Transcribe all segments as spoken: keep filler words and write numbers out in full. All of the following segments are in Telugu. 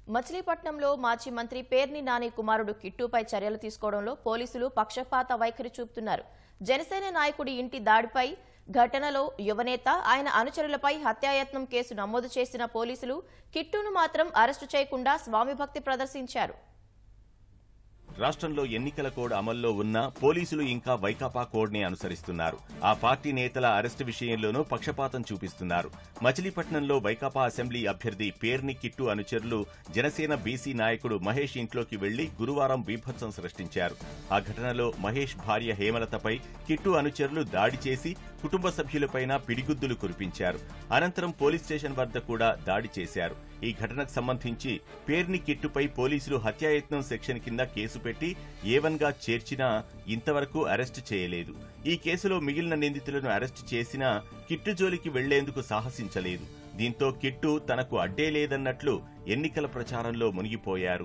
మచిలీపట్నంలో మాజీ మంత్రి పేర్ని నాని కుమారుడు కిట్టుపై చర్యలు తీసుకోవడంలో పోలీసులు పక్షపాత వైఖరి చూపుతున్నారు. జనసేన నాయకుడి ఇంటి దాడిపై ఘటనలో యువనేత ఆయన అనుచరులపై హత్యాయత్నం కేసు నమోదు చేసిన పోలీసులు కిట్టును మాత్రం అరెస్టు చేయకుండా స్వామిభక్తి ప్రదర్శించారు. రాష్ట్రంలో ఎన్నికల కోడ్ అమల్లో ఉన్నా పోలీసులు ఇంకా వైకాపా కోడ్ ని అనుసరిస్తున్నారు. ఆ పార్టీ నేతల అరెస్టు విషయంలోనూ పక్షపాతం చూపిస్తున్నారు. మచిలీపట్నంలో వైకాపా అసెంబ్లీ అభ్యర్థి పేర్ని కిట్టు అనుచరులు జనసేన బీసీ నాయకుడు మహేష్ ఇంట్లోకి వెళ్లి గురువారం బీభత్సం సృష్టించారు. ఆ ఘటనలో మహేష్ భార్య హేమలతపై కిట్టు అనుచరులు దాడి చేసి కుటుంబ సభ్యులపైన పిడిగుద్దులు కురిపించారు. అనంతరం పోలీస్ స్టేషన్ వద్ద కూడా దాడి చేశారు. ఈ ఘటనకు సంబంధించి పేర్ని కిట్టుపై పోలీసులు హత్యాయత్నం సెక్షన్ కింద కేసు పెట్టి ఏవన్ గా చేర్చినా ఇంతవరకు అరెస్టు చేయలేదు. ఈ కేసులో మిగిలిన నిందితులను అరెస్టు చేసినా కిట్టు జోలికి వెళ్లేందుకు సాహసించలేదు. దీంతో కిట్టు తనకు అడ్డే లేదన్నట్లు ఎన్నికల ప్రచారంలో మునిగిపోయారు.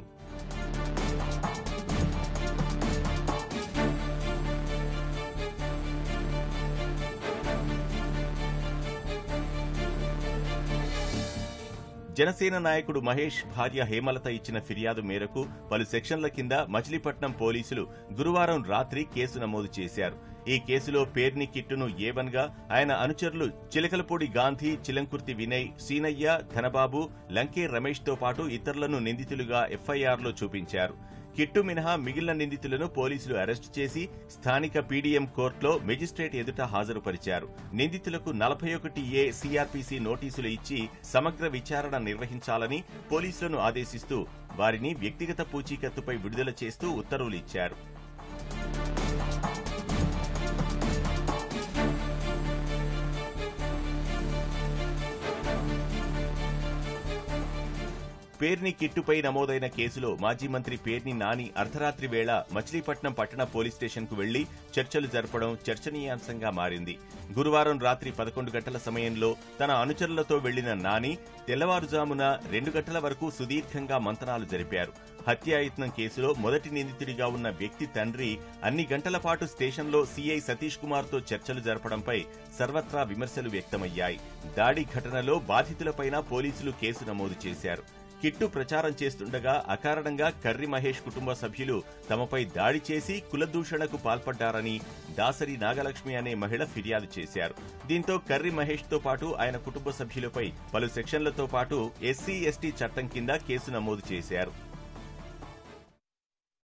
జనసేన నాయకుడు మహేష్ భార్య హేమలత ఇచ్చిన ఫిర్యాదు మేరకు పలు సెక్షన్ల కింద మచిలీపట్నం పోలీసులు గురువారం రాత్రి కేసు నమోదు చేశారు. ఈ కేసులో పేర్ని కిట్టును ఏవన్ గా ఆయన అనుచరులు చిలకలపూడి గాంధీ, చిలంకుర్తి వినయ్, సీనయ్య, ధనబాబు, లంకే రమేష్ తో పాటు ఇతరులను నిందితులుగా ఎఫ్ఐఆర్లో చూపించారు. కిట్టు మినహా మిగిలిన నిందితులను పోలీసులు అరెస్టు చేసి స్థానిక పీడీఎం కోర్టులో మెజిస్ట్రేట్ ఎదుట హాజరుపరిచారు. నిందితులకు నలభై ఒకటి ఏ సీఆర్పీసీ నోటీసులు ఇచ్చి సమగ్ర విచారణ నిర్వహించాలని పోలీసులను ఆదేశిస్తూ వారిని వ్యక్తిగత పూచీకత్తుపై విడుదల చేస్తూ ఉత్తర్వులు ఇచ్చారు. పేర్ని కిట్టుపై నమోదైన కేసులో మాజీ మంత్రి పేర్ని నాని అర్ధరాత్రి వేళ మచిలీపట్నం పట్టణ పోలీస్ స్టేషన్ కు వెళ్లి చర్చలు జరపడం చర్చనీయాంశంగా మారింది. గురువారం రాత్రి పదకొండు గంటల సమయంలో తన అనుచరులతో వెళ్లిన నాని తెల్లవారుజామున రెండు గంటల వరకు సుదీర్ఘంగా మంతనాలు జరిపారు. హత్యాయత్నం కేసులో మొదటి నిందితుడిగా ఉన్న వ్యక్తి తండ్రి అన్ని గంటల పాటు స్టేషన్లో సీఐ సతీష్ కుమార్ తో చర్చలు జరపడంపై సర్వత్రా విమర్శలు వ్యక్తమయ్యాయి. దాడి ఘటనలో బాధితులపైన పోలీసులు కేసు నమోదు చేశారు. కిట్టు ప్రచారం చేస్తుండగా అకారణంగా కర్రి మహేష్ కుటుంబ సభ్యులు తమపై దాడి చేసి కులదూషణకు పాల్పడ్డారని దాసరి నాగలక్ష్మి అనే మహిళ ఫిర్యాదు చేశారు. దీంతో కర్రి మహేష్ తో పాటు ఆయన కుటుంబ సభ్యులపై పలు సెక్షన్లతో పాటు ఎస్సీ ఎస్టీ చట్టం కింద కేసు నమోదు చేశారు.